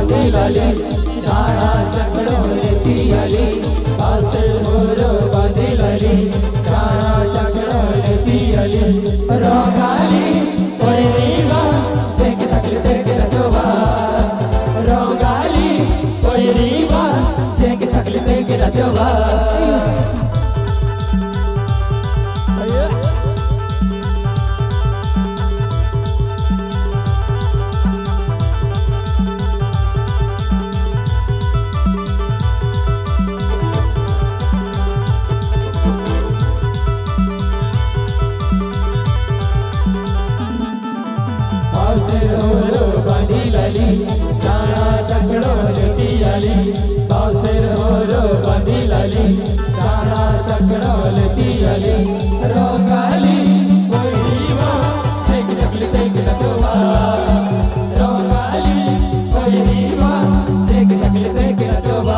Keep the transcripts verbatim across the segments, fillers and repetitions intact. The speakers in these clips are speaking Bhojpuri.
बांधिलाली झाडा चकडो रेती आली कासर मोर बांधिलाली झाडा चकडो रेती आली रोगाली कोयरीवा जेक सकल देख रजवा रोगाली कोयरीवा जेक सकल देख रजवा बांधिलाली झाडा चकडो रेती आली कासर मोर बांधिलाली झाडा चकडो रेती आली रोगाली कोयरीवा जेक सकल देख रजवा रोगाली कोयरीवा जेक सकल देख रजवा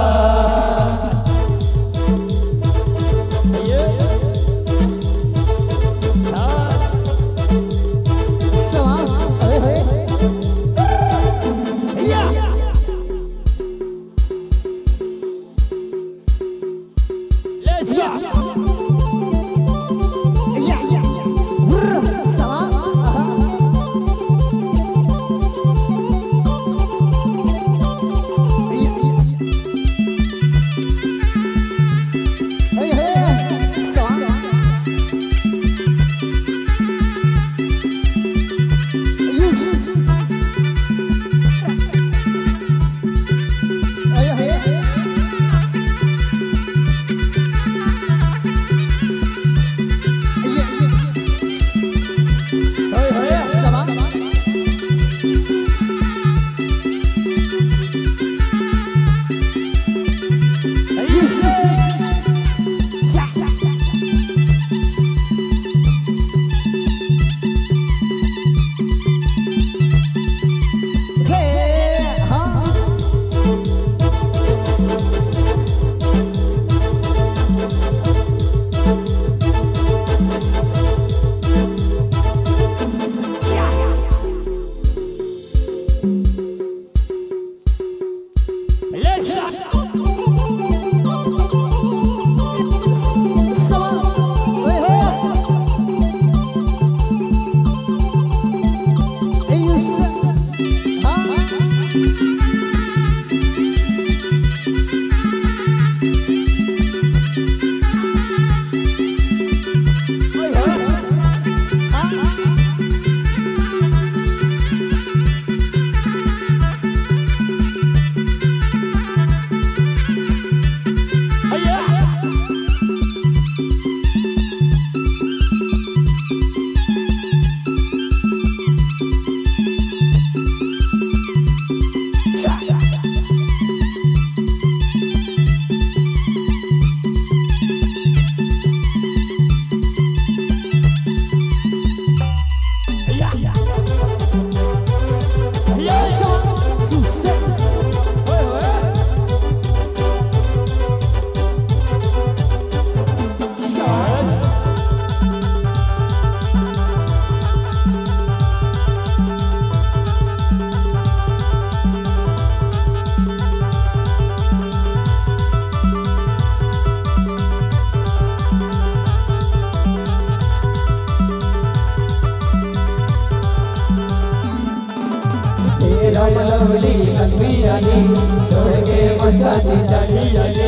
लवली लंबी आली छोड़ के मस्काती चली आली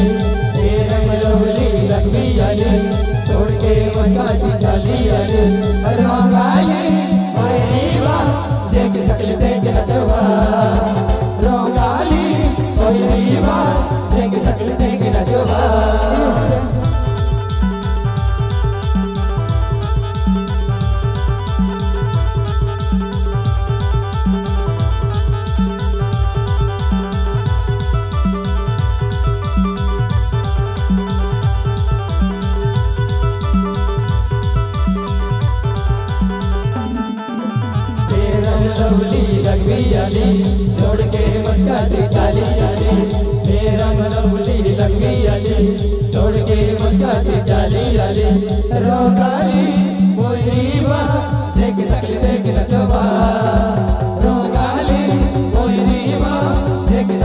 रंग लवली लंबी आली छोड़ के मस्काती चली आली रोगाली कोयरीवा जेक सकल देख रजवा रोगाली कोयरीवा जेक सकल देख रजवा छोड़ के मस्काती चाली आली मेरा लवली लंबी आली छोड़ के मस्काती चाली आली रोगाली कोयरीवा जेक सकल देख रजवा रोगाली कोयरीवा जेक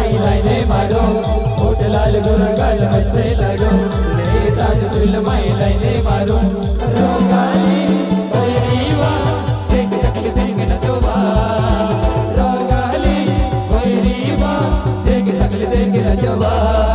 माई लाइने मारो होठ लाल गोरा गाल मस्ते लगो ले ताज तुल माई लाइने मारो रोगाली कोईरीवा सेक सकल देंग नचोबा रोगाली कोईरीवा सेक सकल देंग नचोबा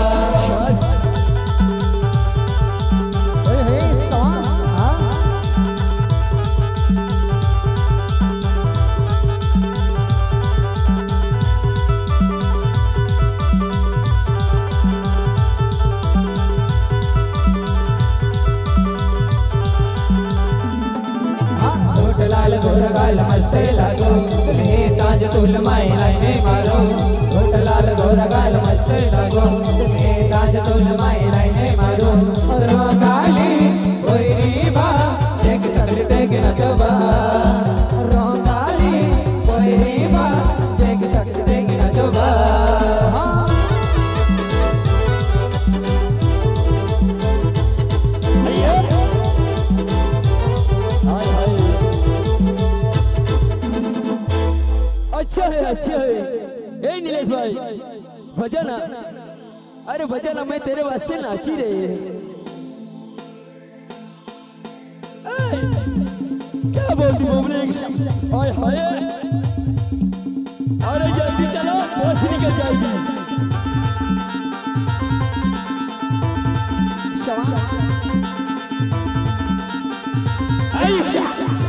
लाल गोरा गाल मस्ते लगो ले ताज तुल माई लाइने मारो होठ लाल गोरा गाल मस्ते लगो ले ताज तुल माई लाइने मारो रोगाली कोईरीवा सेक सकल देंग नचोबा रोगाली कोईरीवा सेक सकल देंग नचोबा अच्छा है अच्छा है ए नीलेश भाई भजना अरे भजना मैं तेरे वास्ते नाची रही है क्या बोलती बोबले ओए हाय अरे जल्दी चलो बस निकल जाएगी आयशा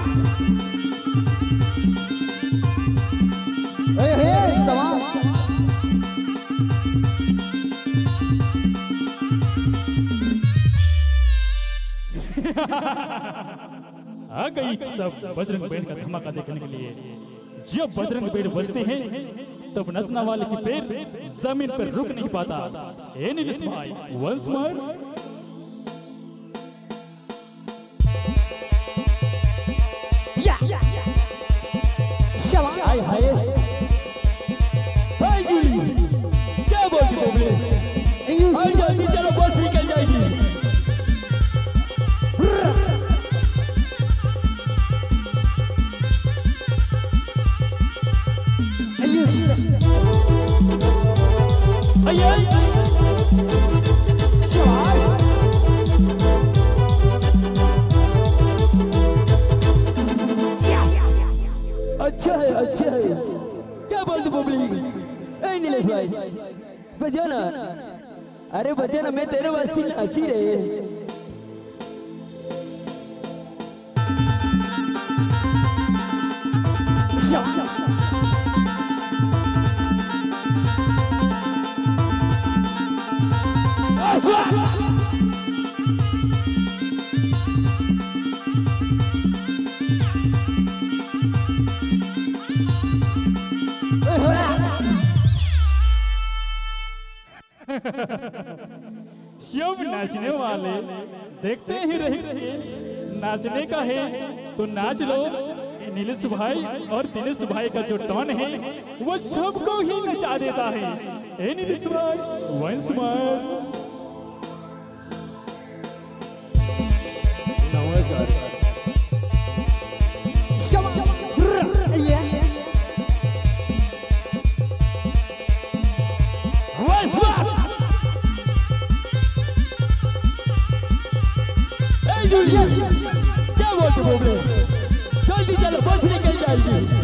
आ गई सब बजरंग बैड का धमाका देखने के लिए। जब बजरंग बैड बजते हैं तब नचना वाले की पैर जमीन पर रुक नहीं पाता। ए नीलेश भाई वंस मोर हाय हाय हाय जूली क्या बोलती बोबले हाय जल्दी चलो बस निकल जाएगी अच्छा है अच्छा है क्या बोलते बोबली ए नीलेश भाई बजाना अरे बजाना मैं तेरे वास्ते नाची रहे शिव नाचने वाले देखते ही रहे नाचने का है तो नाच लो। नीलेश भाई और दिनेश भाई का जो टोन है वो सबको ही नचा देता है। ए नीलेश भाई वंस मोर क्या बोलते बोबले जल्दी चलो बस निकल जाएगी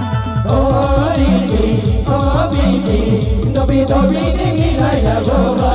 Dobi dobi ni milaya goba